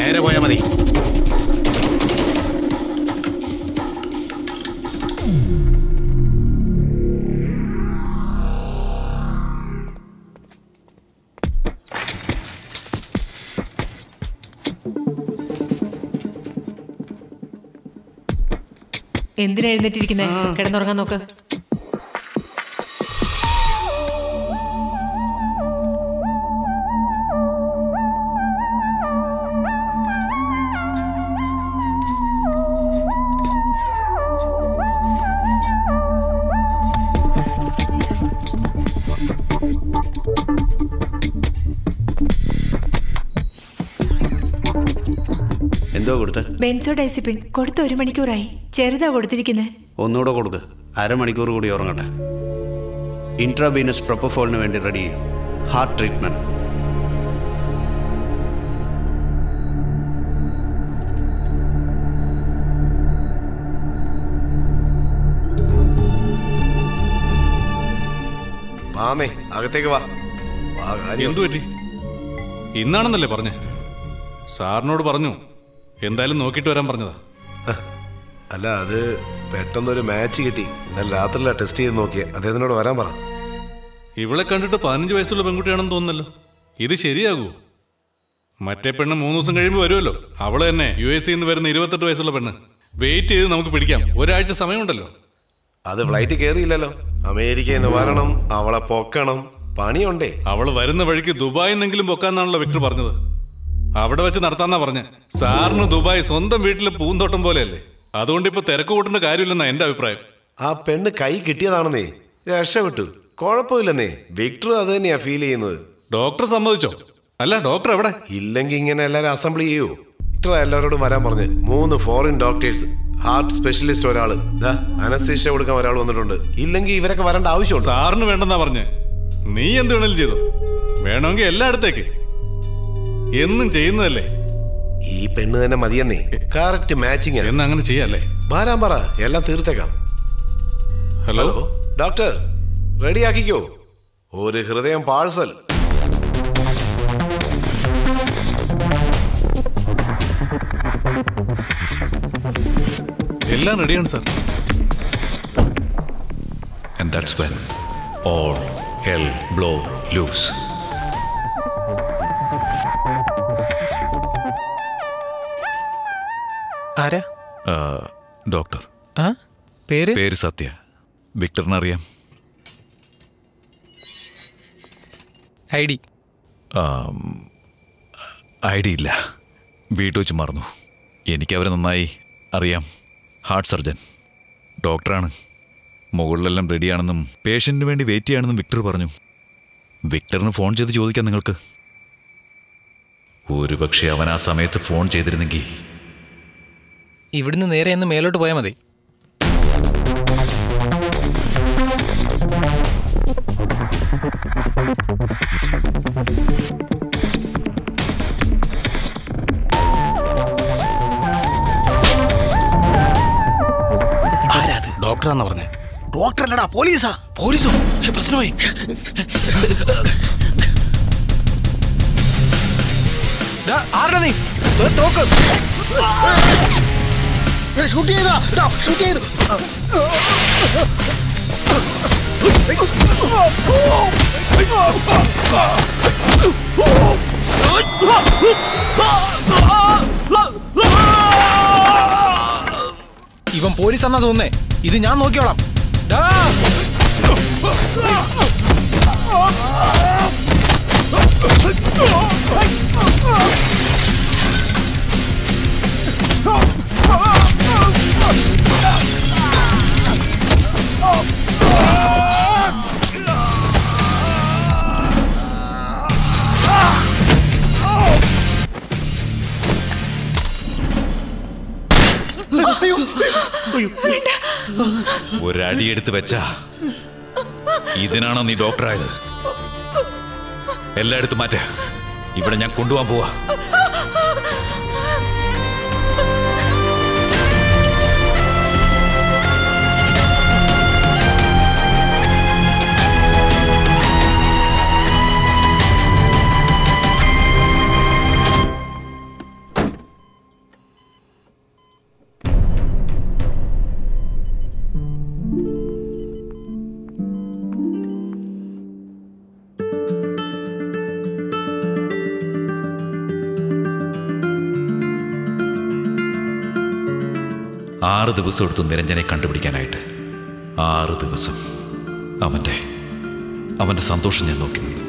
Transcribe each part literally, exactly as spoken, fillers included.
നേരെ പോയാൽ മതി. എന്തിനാ എഴുന്നേറ്റിരിക്കുന്നേ? കിടന്നുറങ്ങാൻ നോക്ക്. ബെൻസോഡൈസിപ്പിൻ കൊടുത്ത ഒരു മണിക്കൂറായി. ചെറുതാ കൊടുത്തിരിക്കുന്നത്. ഒന്നുകൂടെ കൊടുക്ക്. അരമണിക്കൂർ കൂടി ഉറങ്ങട്ടെ. ഇൻട്രാബീനസ് പ്രൊപ്പഫോളിന് വേണ്ടി റെഡി ചെയ്യും. Heart treatment. മാമേ അകത്തേക്ക് വാ. എന്തു പറ്റി? ഇന്നാണെന്നല്ലേ പറഞ്ഞേ? സാറിനോട് പറഞ്ഞു എന്തായാലും നോക്കിയിട്ട് വരാൻ പറഞ്ഞതാ. അല്ല, അത് പെട്ടെന്നൊരു മാച്ച് കിട്ടി. ഇന്നലെ രാത്രിയിലാ ടെസ്റ്റ് ചെയ്ത് നോക്കിയേ. അദ്ദേഹത്തിനോട് വരാൻ പറ. ഇവളെ കണ്ടിട്ട് പതിനഞ്ച് വയസ്സുള്ള പെൺകുട്ടിയാണെന്ന് തോന്നുന്നല്ലോ. ഇത് ശരിയാകൂ? മറ്റേ പെണ്ണ് മൂന്ന് ദിവസം കഴിയുമ്പോൾ വരുമല്ലോ. അവള് തന്നെ യു എസ് നിന്ന് വരുന്ന ഇരുപത്തെട്ട് വയസ്സുള്ള പെണ്ണ്. വെയിറ്റ് ചെയ്ത് നമുക്ക് പിടിക്കാം. ഒരാഴ്ച സമയമുണ്ടല്ലോ. അത് ഫ്ലൈറ്റ് കയറിയില്ലല്ലോ. അമേരിക്കയിൽ നിന്ന് വരണം, അവളെ പൊക്കണം, പണിയുണ്ടേ. അവള് വരുന്ന വഴിക്ക് ദുബായിൽ നിന്നെങ്കിലും പൊക്കാന്നാണല്ലോ വിക്ടർ പറഞ്ഞത്. അവിടെ വെച്ച് നടത്താന്നാ പറഞ്ഞ. സാറിന് ദുബായ് സ്വന്തം വീട്ടിലെ പൂന്തോട്ടം പോലെയല്ലേ. അതുകൊണ്ട് ഇപ്പൊ തിരക്ക് കൂട്ടേണ്ട കാര്യമില്ലെന്നാ എന്റെ അഭിപ്രായം. ആ പെണ്ണ് കൈ കിട്ടിയതാണെന്നേ, രക്ഷപ്പെട്ടു. കുഴപ്പമില്ലെന്നേ. വിക്ടർ അത് തന്നെയാ ഫീൽ ചെയ്യുന്നത്. ഡോക്ടർ സമ്മതിച്ചോ? അല്ല, ഡോക്ടർ എവിടെ? ഇല്ലെങ്കിൽ ഇങ്ങനെ എല്ലാരും അസംബ്ലി ചെയ്യൂ. വിക്ടർ എല്ലാവരോടും വരാൻ പറഞ്ഞ്. മൂന്ന് ഫോറിൻ ഡോക്ടേഴ്സ്, ഹാർട്ട് സ്പെഷ്യലിസ്റ്റ് ഒരാള്, അനസ്തീഷ്യ കൊടുക്കാൻ ഒരാൾ വന്നിട്ടുണ്ട്. ഇല്ലെങ്കിൽ ഇവരൊക്കെ വരേണ്ട ആവശ്യമുണ്ട്. സാറിന് വേണ്ടെന്നാ പറഞ്ഞ്. നീ എന്ത് വേണേലും ചെയ്തു. വേണമെങ്കിൽ എല്ലായിടത്തേക്ക് എന്നും ചെയ്യുന്നതല്ലേ. ഈ പെണ്ണ് തന്നെ മതിയെന്നേ. Correct matching. എന്ന് അങ്ങനെ ചെയ്യാല്ലേ? വരാൻ പറ, എല്ലാം തീർത്തേക്കാം. ഹലോ ഡോക്ടർ, റെഡി ആക്കിക്കോ. ഒരു ഹൃദയം പാഴ്സൽ. എല്ലാം റെഡിയാണ് sir. And that's when all hell broke loose. ആരാ? ഡോക്ടർ. പേര്? പേര് സത്യ. വിക്ടറിനെ അറിയാം. I D? ഐ ഡി ഇല്ല, വീട്ടിൽ വെച്ച് മറന്നു. എനിക്കവരെ നന്നായി അറിയാം. ഹാർട്ട് സർജൻ, ഡോക്ടറാണ്. മുകളിലെല്ലാം റെഡിയാണെന്നും പേഷ്യൻറ്റിന് വേണ്ടി വെയിറ്റ് ചെയ്യാണെന്നും വിക്ടർ പറഞ്ഞു. വിക്ടറിന് ഫോൺ ചെയ്ത് ചോദിക്കാം നിങ്ങൾക്ക്. ഒരുപക്ഷെ അവൻ ആ സമയത്ത് ഫോൺ ചെയ്തിരുന്നെങ്കിൽ. ഇവിടുന്ന് നേരെ ഒന്ന് മേലോട്ട് പോയാൽ മതി. ഡോക്ടറാന്നാ പറഞ്ഞേ. ഡോക്ടർ അല്ലടാ, പോലീസാ. പോലീസോ? പക്ഷെ പ്രശ്നമായി. ആരാ നീ? ഷൂട്ട് ചെയ്താ, ഷൂട്ട് ചെയ്തു. ഇവൻ പോലീസാന്നാ തോന്നുന്നേ. ഇത് ഞാൻ നോക്കിയോളാം. ഒരടിയെടുത്ത് വെച്ചാ ഇതിനാണോ നീ ഡോക്ടറായത്? എല്ലായിടത്തും മാറ്റ. ഇവിടെ ഞാൻ കൊണ്ടുപോകാൻ പോവാ. ആറ് ദിവസം എടുത്തു നിരഞ്ജനെ കണ്ടുപിടിക്കാനായിട്ട്. ആറ് ദിവസം അവൻ്റെ അവൻ്റെ സന്തോഷം ഞാൻ നോക്കി നിന്നു.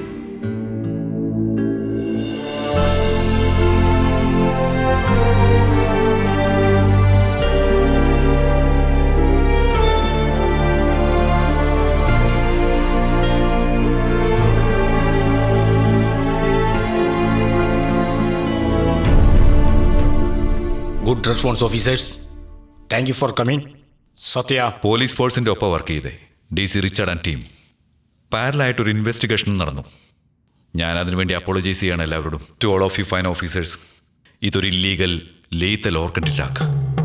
Good response, officers. Thank you for coming. Satya. Police ഫോഴ്സിന്റെ ഒപ്പം വർക്ക് ചെയ്തേ D C Richard and team പാരലായിട്ടൊരു ഇൻവെസ്റ്റിഗേഷൻ നടന്നു. ഞാൻ അതിനുവേണ്ടി അപ്പോളജൈസ് ചെയ്യാണ് എല്ലാവരോടും. To all of you fine officers, ഇതൊരു illegal lethal organ attack.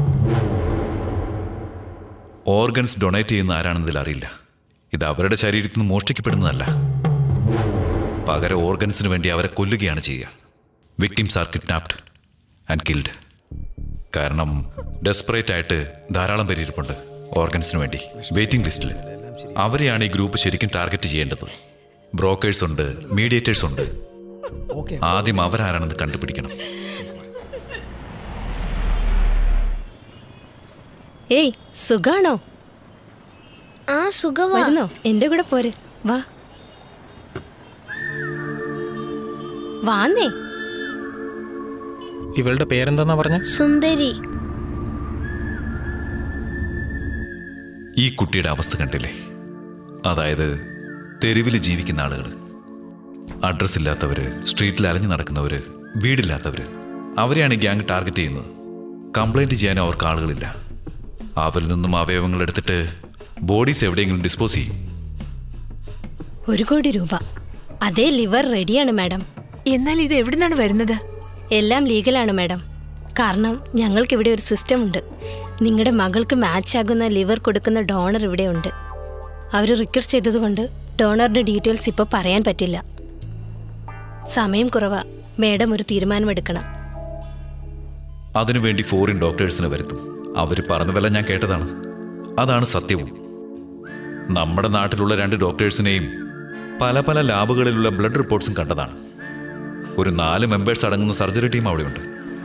Organs donate ചെയ്യുന്ന ആരാണെന്നതിൽ അറിയില്ല. ഇത് അവരുടെ ശരീരത്തിൽ നിന്ന് മോഷ്ടിക്കപ്പെടുന്നതല്ല. പകരം ഓർഗൻസിന് വേണ്ടി അവരെ കൊല്ലുകയാണ് ചെയ്യുക. Victims are kidnapped and killed. കാരണം ഡെസ്പറേറ്റ് ആയിട്ട് ധാരാളം പേര് ഇരിപ്പുണ്ട് ഓർഗൻസിന് വേണ്ടി വെയിറ്റിംഗ് ലിസ്റ്റിൽ. അവരെയാണ് ഈ ഗ്രൂപ്പ് ശരിക്കും ടാർഗറ്റ് ചെയ്യേണ്ടത്. ബ്രോക്കേഴ്സ് ഉണ്ട്, മീഡിയേറ്റേഴ്സ് ഉണ്ട്. ആദ്യം അവരാരാണെന്ന് കണ്ടുപിടിക്കണം. ഏയ് സുഖാണോ? ആ സുഖമാ. വരുന്നോ? എന്റെ കൂടെ പോര്. വാ വാന്നേ. ഇവളുടെ പേരെന്താന്നാ പറഞ്ഞ? സുന്ദരി. ഈ കുട്ടിയുടെ അവസ്ഥ കണ്ടില്ലേ? അതായത് തെരുവിൽ ജീവിക്കുന്ന ആളുകൾ, അഡ്രസ് ഇല്ലാത്തവര്, സ്ട്രീറ്റിൽ അലഞ്ഞു നടക്കുന്നവര്, വീടില്ലാത്തവര്, അവരെയാണ് ഗ്യാങ് ടാർഗറ്റ് ചെയ്യുന്നത്. കംപ്ലൈൻറ്റ് ചെയ്യാൻ അവർക്ക് ആളുകളില്ല. അവരിൽ നിന്നും അവയവങ്ങൾ എടുത്തിട്ട് ബോഡീസ് എവിടെയെങ്കിലും ഡിസ്പോസ് ചെയ്യും. ഒരു കോടി രൂപ. അതേ ലിവർ റെഡിയാണ് മാഡം. എന്നാൽ ഇത് എവിടെ നിന്നാണ് വരുന്നത്? എല്ലാം ലീഗലാണ് മാഡം. കാരണം ഞങ്ങൾക്കിവിടെ ഒരു സിസ്റ്റം ഉണ്ട്. നിങ്ങളുടെ മകൾക്ക് മാച്ച് ആകുന്ന ലിവർ കൊടുക്കുന്ന ഡോണർ ഇവിടെ ഉണ്ട്. അവർ റിക്വസ്റ്റ് ചെയ്തതുകൊണ്ട് ഡോണറുടെ ഡീറ്റെയിൽസ് ഇപ്പോൾ പറയാൻ പറ്റില്ല. സമയം കുറവാ. മാഡം ഒരു തീരുമാനമെടുക്കണം. അതിനുവേണ്ടി ഫോറിൻ ഡോക്ടേഴ്സിനെ വരുത്തും. അവർ പറഞ്ഞതെല്ലാം ഞാൻ കേട്ടതാണ്. അതാണ് സത്യവും. നമ്മുടെ നാട്ടിലുള്ള രണ്ട് ഡോക്ടേഴ്സിനെയും പല പല ലാബുകളിലുള്ള ബ്ലഡ് റിപ്പോർട്ട്സും കണ്ടതാണ്. ഒരു നാല് മെമ്പേഴ്സ് അടങ്ങുന്ന സർജറി ടീം അവിടെയുണ്ട്.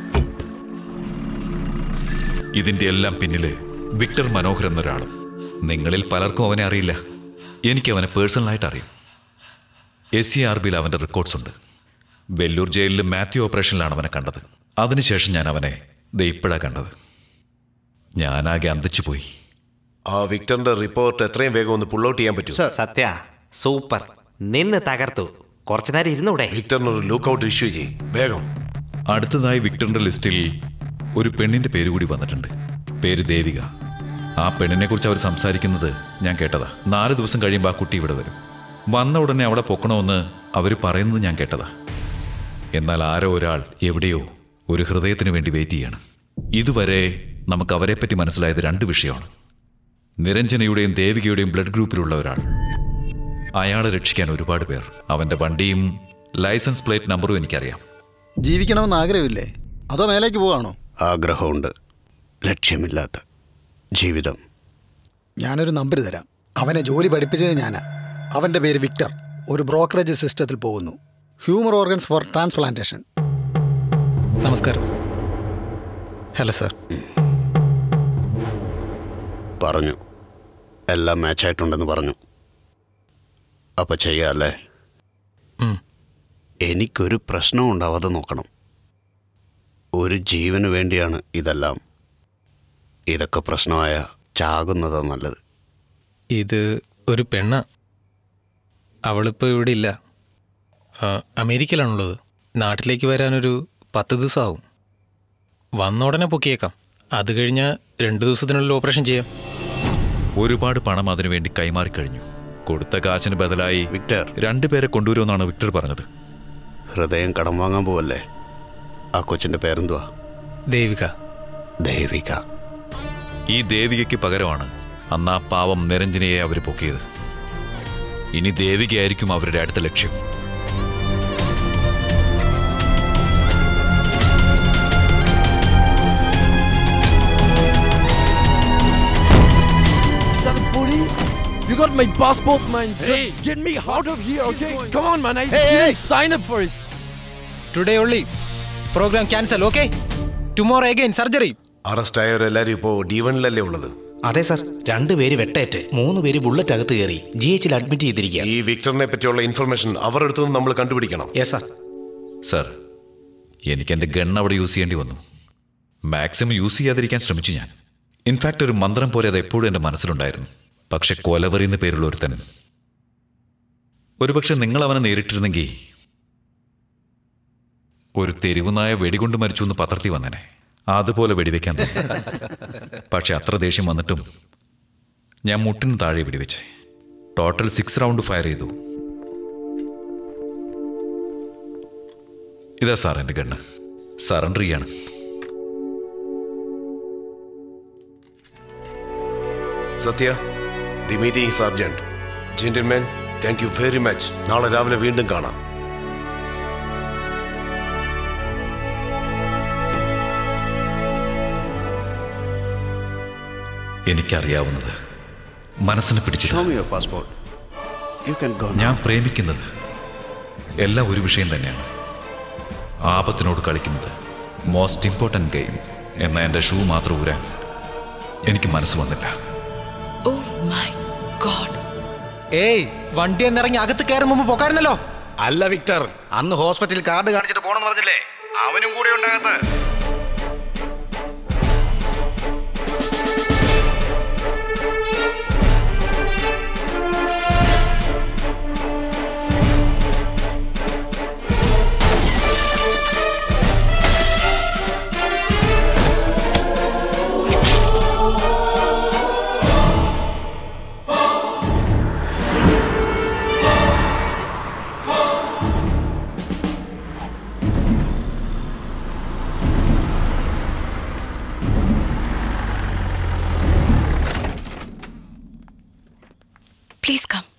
ഇതിൻ്റെ എല്ലാം പിന്നില് വിക്ടർ മനോഹർ എന്നൊരാളും. നിങ്ങളിൽ പലർക്കും അവനെ അറിയില്ല. എനിക്ക് അവനെ പേഴ്സണലായിട്ട് അറിയാം. എസ് സി ആർ ബിയിൽ അവൻ്റെ റെക്കോർഡ്സ് ഉണ്ട്. വെല്ലൂർ ജയിലിൽ മാത്യു ഓപ്പറേഷനിലാണ് അവനെ കണ്ടത്. അതിനുശേഷം ഞാൻ അവനെ ദേ ഇപ്പോഴാണ് കണ്ടത്. ഞാനാകെ അന്തിച്ചു പോയി. ആ വിക്ടറിന്റെ റിപ്പോർട്ട് എത്രയും വേഗം ഒന്ന് പുൾ ഔട്ട് ചെയ്യാൻ പറ്റും? സത്യ സൂപ്പർ. നിന്ന് തകർത്തു. കുറച്ചു നേരം ഇരുന്നൂടെ? വിക്ടറിനൊരു ലുക്ക് ഔട്ട് ഇഷ്യൂ ചെയ്യും വേഗം. അടുത്തതായി വിക്ടറിന്റെ ലിസ്റ്റിൽ ഒരു പെണ്ണിന്റെ പേര് കൂടി വന്നിട്ടുണ്ട്. പേര് ദേവിക. ആ പെണ്ണിനെ കുറിച്ച് അവർ സംസാരിക്കുന്നത് ഞാൻ കേട്ടതാ. നാല് ദിവസം കഴിയുമ്പോൾ ആ കുട്ടി ഇവിടെ വരും. വന്ന ഉടനെ അവളെ പൊക്കണമെന്ന് അവർ പറയുന്നത് ഞാൻ കേട്ടതാ. എന്നാൽ ആരോ ഒരാൾ എവിടെയോ ഒരു ഹൃദയത്തിന് വേണ്ടി വെയിറ്റ് ചെയ്യണം. ഇതുവരെ നമുക്ക് അവരെപ്പറ്റി മനസ്സിലായത് രണ്ട് വിഷയമാണ്. നിരഞ്ജനയുടെയും ദേവികയുടെയും ബ്ലഡ് ഗ്രൂപ്പിലുള്ള ഒരാൾ, അയാളെ രക്ഷിക്കാൻ ഒരുപാട് പേർ. അവൻ്റെ വണ്ടിയും ലൈസൻസ് പ്ലേറ്റ് നമ്പറും എനിക്കറിയാം. ജീവിക്കണമെന്ന് ആഗ്രഹമില്ലേ? അതോ മേലേക്ക് പോവാണോ? ആഗ്രഹമുണ്ട്, ലക്ഷ്യമില്ലാത്ത ജീവിതം. ഞാനൊരു നമ്പർ തരാം. അവനെ ജോലി പഠിപ്പിച്ചത് ഞാനാ. അവൻ്റെ പേര് വിക്ടർ. ഒരു ബ്രോക്കറേജ് സിസ്റ്റത്തിൽ പോകുന്നു. Human organs for transplantation. നമസ്കാരം. Hello sir. പറഞ്ഞു, എല്ലാം മാച്ചായിട്ടുണ്ടെന്ന് പറഞ്ഞു. അപ്പൊ ചെയ്യാല്ലേ? എനിക്കൊരു പ്രശ്നവും ഉണ്ടാവാതെ നോക്കണം. ഒരു ജീവന് വേണ്ടിയാണ് ഇതെല്ലാം. ഇതൊക്കെ പ്രശ്നമായ ചാകുന്നതാ നല്ലത്. ഇത് ഒരു പെണ്ണ. അവളിപ്പോൾ ഇവിടെ ഇല്ല, അമേരിക്കയിലാണുള്ളത്. നാട്ടിലേക്ക് വരാനൊരു പത്ത് ദിവസമാവും. വന്ന ഉടനെ പൊക്കിയേക്കാം. അത് കഴിഞ്ഞാൽ രണ്ട് ദിവസത്തിനുള്ളിൽ ഓപ്പറേഷൻ ചെയ്യാം. ഒരുപാട് പണം അതിനുവേണ്ടി കൈമാറിക്കഴിഞ്ഞു. കൊടുത്ത കാശിന് ബദലായി വിക്ടർ രണ്ടുപേരെ കൊണ്ടുവരുമെന്നാണ് വിക്ടർ പറഞ്ഞത്. ഹൃദയം കടം വാങ്ങാൻ പോവല്ലേ? ആ കൊച്ചിന്റെ പേരെന്തുവാ? ദേവിക. ദേവിക. ഈ ദേവികയ്ക്ക് പകരമാണ് അന്ന് ആ പാവം നിരഞ്ജനയെ അവർ പൊക്കിയത്. ഇനി ദേവികയായിരിക്കും അവരുടെ അടുത്ത ലക്ഷ്യം. You got my passport, man. Hey, get me out of here, okay? Come on, man. I hey, didn't hey. sign up for it. Today only. Program cancel, okay? Tomorrow again surgery. Arrest ആയവരെല്ലാരും ഇപ്പോ D വണ്ണിലല്ലേ ഉള്ളത്? അതെ sir, രണ്ടുപേര് വെട്ടേറ്റ്, മൂന്ന് പേര് bullet അകത്ത് കയറി ജി എച്ചിൽ അഡ്മിറ്റ് ചെയ്തിരിക്കുക. ഈ വിക്ടറിനെ പറ്റിയുള്ള ഇൻഫർമേഷൻ അവരുടെ അടുത്ത് നിന്ന് നമ്മൾ കണ്ടുപിടിക്കണം. Yes sir. സാർ, എനിക്ക് എൻ്റെ ഗൺ അവിടെ യൂസ് ചെയ്യേണ്ടി വന്നു. മാക്സിമം യൂസ് ചെയ്യാതിരിക്കാൻ ശ്രമിച്ചു ഞാൻ. ഇൻഫാക്റ്റ് ഒരു മന്ത്രം പോലെ അത് എപ്പോഴും എൻ്റെ മനസ്സിലുണ്ടായിരുന്നു. പക്ഷെ കൊലവറി എന്ന് പേരുള്ള ഒരുത്തൻ, ഒരുപക്ഷെ നിങ്ങൾ അവനെ നേരിട്ടിരുന്നെങ്കിൽ ഒരു തെരുവുനായ വെടികൊണ്ട് മരിച്ചു എന്ന് പത്രത്തിൽ വന്നേനെ. അതുപോലെ വെടിവെക്കാൻ തോന്നി. പക്ഷെ അത്ര ദേഷ്യം വന്നിട്ടും ഞാൻ മുട്ടിന് താഴെ വെടിവെച്ചേ. ടോട്ടൽ സിക്സ് റൗണ്ട് ഫയർ ചെയ്തു. ഇതാ സാർ എൻ്റെ ഗണ്ണ്. സറണ്ടർ ചെയ്യാണ്. Satya, the meeting is urgent. Gentlemen, thank you very much. നാളെ രാവിലെ വീണ്ടും കാണാം. എനിക്കറിയാവുന്നത് മനസ്സിനെ പിടിച്ചില്ല. ഞാൻ പ്രേമിക്കുന്നത് എല്ലാം ഒരു വിഷയം തന്നെയാണ്. ആപത്തിനോട് കളിക്കുന്നത് മോസ്റ്റ് ഇമ്പോർട്ടൻറ്റ് ഗെയിം എന്ന എൻ്റെ ഷൂ മാത്രം ഊരാൻ എനിക്ക് മനസ്സ് വന്നില്ല. ഏയ്, വണ്ടി എന്നിറങ്ങി അകത്ത് കയറും മുമ്പ് പോക്കായിരുന്നല്ലോ. അല്ല വിക്ടർ, അന്ന് ഹോസ്പിറ്റലിൽ കാർഡ് കാണിച്ചിട്ട് പോണെന്ന് പറഞ്ഞില്ലേ, അവനും കൂടെ ഉണ്ടാകത്ത്. Please come.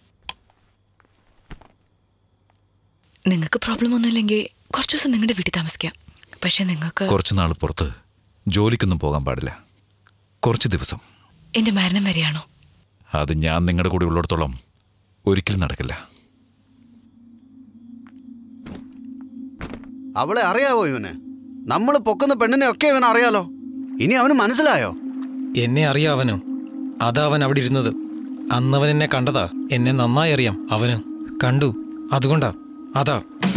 നിങ്ങൾക്ക് പ്രോബ്ലം ഒന്നുമില്ലെങ്കിൽ കുറച്ചു ദിവസം നിങ്ങളുടെ വീട്ടിൽ താമസിക്കാം. പക്ഷെ നിങ്ങൾക്ക് കുറച്ച് നാൾ പുറത്ത് ജോലിക്കൊന്നും പോകാൻ പാടില്ല. കുറച്ച് ദിവസം. എന്റെ മരണം വരെയാണോ? അത് ഞാൻ നിങ്ങളുടെ കൂടെ ഉള്ളിടത്തോളം ഒരിക്കലും നടക്കില്ല. അവളെ അറിയാവോ ഇവന്? നമ്മൾ പൊക്കുന്ന പെണ്ണിനെ ഒക്കെ ഇവൻ അറിയാലോ. ഇനി അവന് മനസ്സിലായോ? എന്നെ അറിയാവനോ? അതാ അവൻ അവിടെ ഇരുന്നത്. അന്നവൻ എന്നെ കണ്ടതാ. എന്നെ നന്നായി അറിയാം അവന്. കണ്ടു, അതുകൊണ്ടാ. അതാ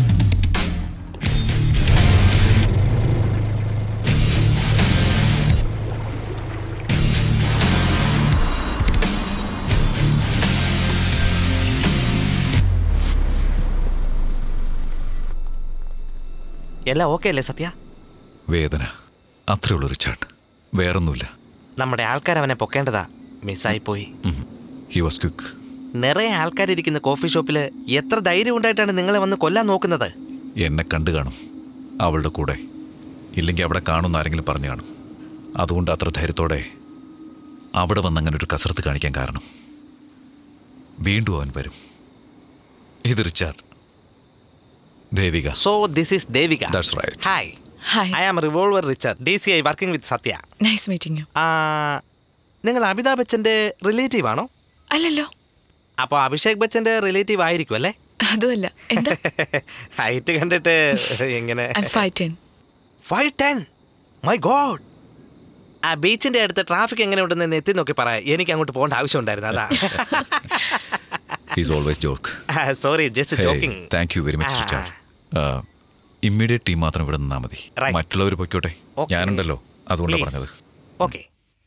എല്ലാം ഓക്കെ അല്ലേ സത്യ? വേദന അത്രേ ഉള്ളൂ റിച്ചാർഡ്, വേറൊന്നുമില്ല. നമ്മുടെ ആൾക്കാർ അവനെ പൊക്കേണ്ടതാ, മിസ്സായിപ്പോയി. He was quick. നിറയെ ആൾക്കാരിരിക്കുന്ന കോഫി ഷോപ്പിൽ എത്ര ധൈര്യം ഉണ്ടായിട്ടാണ് നിങ്ങളെ വന്ന് കൊല്ലാൻ നോക്കുന്നത്? എന്നെ കണ്ടു കാണും അവളുടെ കൂടെ, ഇല്ലെങ്കിൽ അവിടെ കാണുന്ന ആരെങ്കിലും പറഞ്ഞു കാണും. അതുകൊണ്ട് അത്ര ധൈര്യത്തോടെ അവിടെ വന്ന് അങ്ങനെ ഒരു കസരത്ത് കാണിക്കാൻ കാരണം. വീണ്ടും അവൻ വരും. ഇത് Richard. Devika. So this is Devika. That's right. Hi. Hi. I am Revolver Richard. D C I working with Satya. Nice meeting you. ആ, നിങ്ങൾ അമിതാഭ് ബച്ചന്റെ റിലേറ്റീവ് ആണോ? അല്ലല്ലോ. അപ്പോൾ അഭിഷേക് ബച്ചന്റെ റിലേറ്റീവ് ആയിരിക്കും അല്ലേ? അതുമല്ല. എന്താ? ഹൈറ്റ് കണ്ടിട്ട് എങ്ങനെ? Five ten. Five ten? My God. ആ ബീച്ചിന്റെ അടുത്ത് ട്രാഫിക് എങ്ങനെ ഉണ്ടെന്ന് എത്തി നോക്കി പറ. എനിക്ക് അങ്ങോട്ട് പോകേണ്ട ആവശ്യമുണ്ടായിരുന്നു, അതാ. He's always joke. Sorry, just joking. Thank you very much, Richard. Immediate team മാത്രം ഇവിടെ നിന്നാൽ മതി. മറ്റുള്ളവർ പൊയ്ക്കോട്ടെ, ഞാനുണ്ടല്ലോ, അതുകൊണ്ടാണ് പറഞ്ഞത്. ഓക്കെ.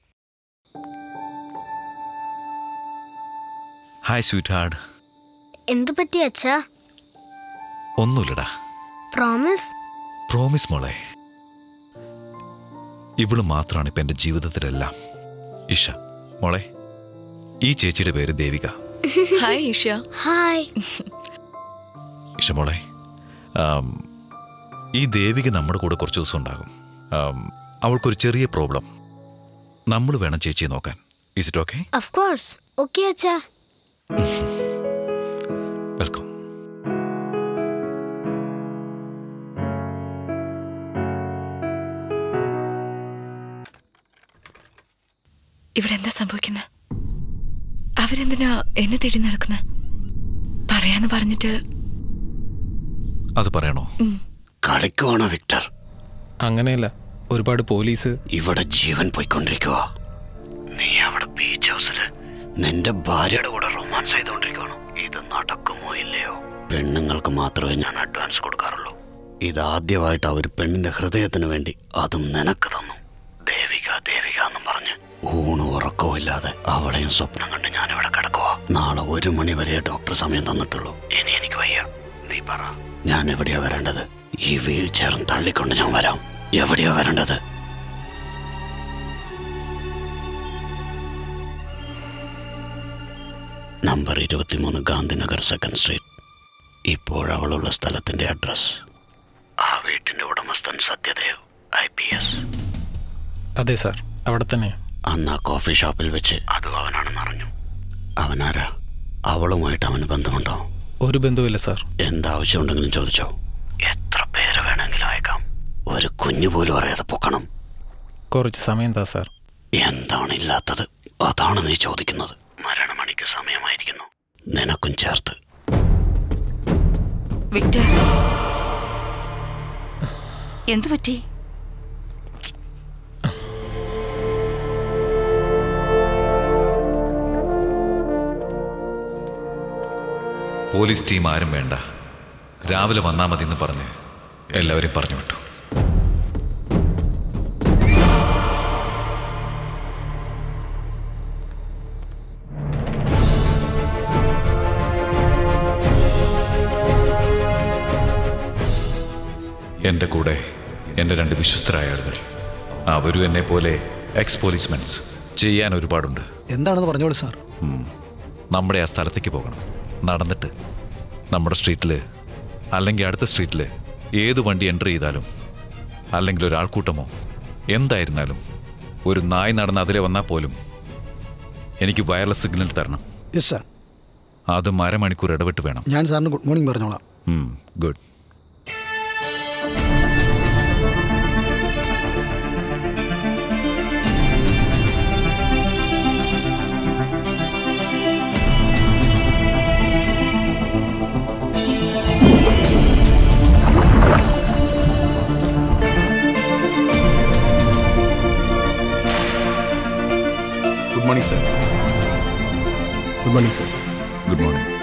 Hi sweetheart. എന്ത് പറ്റി അച്ഛാ? ഒന്നുമില്ലടാ. പ്രോമിസ്? പ്രോമിസ് മോളെ. ഇവള് മാത്രമാണ് ഇപ്പം എൻ്റെ ജീവിതത്തിലെല്ലാം. ഇഷ മോളെ, ഈ ചേച്ചിയുടെ പേര് ദേവിക. ഹായ് ഇഷ. ഹായ് ഇഷ മോളെ, ഈ ദേവിക നമ്മുടെ കൂടെ കുറച്ച് ദിവസം ഉണ്ടാകും. അവൾക്കൊരു ചെറിയ പ്രോബ്ലം. നമ്മൾ വേണം ചേച്ചിയെ നോക്കാൻ. Is it okay? Of course. Okay അച്ഛാ. വെൽക്കം. ഇവിടെ എന്താ സംഭവിക്കുന്നത്? അവരെന്തിനാ എന്നെ തേടി നടക്കുന്നത്? പറയാന്ന് പറഞ്ഞിട്ട്. അത് പറയണോ? കളിക്കുവാണോ വിക്ടർ? അങ്ങനെയല്ല, ഒരുപാട് പോലീസ്. ഇവിടെ ജീവൻ പോയിക്കൊണ്ടിരിക്കുക. നീ അവിടെ ബീച്ച് ഹൗസില് നിന്റെ ഭാര്യയുടെ കൂടെ റൊമാൻസ് ചെയ്തുകൊണ്ടിരിക്കുകയാണ്. ഇത് നടക്കുമോ ഇല്ലയോ? പെണ്ണുങ്ങൾക്ക് മാത്രമേ ഞാൻ അഡ്വാൻസ് കൊടുക്കാറുള്ളൂ. ഇതാദ്യമായിട്ട് അവർ പെണ്ണിന്റെ ഹൃദയത്തിന് വേണ്ടി അതും നിനക്ക് തന്നു. ദേവിക ദേവിക എന്നും പറഞ്ഞ് ഊണ് ഉറക്കവും ഇല്ലാതെ അവളെയും സ്വപ്നം കണ്ട് ഞാനിവിടെ കിടക്കുക. നാളെ ഒരു മണി വരെ ഡോക്ടർ സമയം തന്നിട്ടുള്ളൂ. ഇനി എനിക്ക് വയ്യ. നീ പറ, ഞാൻ എവിടെയാ വരേണ്ടത്? ഈ വീൽ ചെയർ തള്ളിക്കൊണ്ട് ഞാൻ വരാം. എവിടെയാ വരേണ്ടത്? നമ്പർ ഇരുപത്തിമൂന്ന് ഗാന്ധിനഗർ സെക്കൻഡ് സ്ട്രീറ്റ്. ഇപ്പോഴവളുള്ള സ്ഥലത്തിന്റെ അഡ്രസ്. ആ വീട്ടിന്റെ ഉടമസ്ഥൻ സത്യദേവ് ഐ പി എസ്. അതെ സാർ, അവിടെ തന്നെ. അന്ന് ആ കോഫി ഷോപ്പിൽ വെച്ച് അതും അവനാണെന്ന് അറിഞ്ഞു. അവനാരാ? അവളുമായിട്ട് അവന് ബന്ധമുണ്ടോ? ഒരു ബന്ധവുമില്ല സാർ. എന്താവശ്യമുണ്ടെങ്കിലും ചോദിച്ചോ. എത്ര പേര് വേണമെങ്കിലും അയക്കാം. ഒരു കുഞ്ഞു പോലും അറിയാതെ പൊക്കണം. കുറച്ച് സമയം താ സാർ. എന്താണ് ഇല്ലാത്തത്? അതാണ് നീ ചോദിക്കുന്നത്. മരണമണിക്ക് സമയമായിരിക്കുന്നു. നിനക്കും ചേർത്ത്. വിക്ടർ, എന്തു പറ്റി? പോലീസ് ടീം ആരും വേണ്ട, രാവിലെ വന്നാൽ മതി എന്ന് പറഞ്ഞ് എല്ലാവരും പറഞ്ഞു വിട്ടു. എൻ്റെ കൂടെ എൻ്റെ രണ്ട് വിശ്വസ്തരായ ആളുകൾ, അവരും എന്നെ പോലെ എക്സ് പോലീസ്മെൻസ് ചെയ്യാൻ ഒരുപാടുണ്ട്. എന്താണെന്ന് പറഞ്ഞോളൂ സാർ. നമ്മുടെ ആ സ്ഥലത്തേക്ക് പോകണം. നടന്നിട്ട് നമ്മുടെ സ്ട്രീറ്റിൽ അല്ലെങ്കിൽ അടുത്ത സ്ട്രീറ്റിൽ ഏത് വണ്ടി എൻ്റർ ചെയ്താലും അല്ലെങ്കിൽ ഒരാൾക്കൂട്ടമോ എന്തായിരുന്നാലും ഒരു നായ് നടന്ന് അതിലെ വന്നാൽ പോലും എനിക്ക് വയർലെസ് സിഗ്നൽ തരണം. Yes sir. അതും അരമണിക്കൂർ ഇടവിട്ട് വേണം. ഞാൻ സാറിന് ഗുഡ് മോർണിംഗ് പറഞ്ഞോളാം. Good. Good morning, sir. Good morning, sir. Good morning.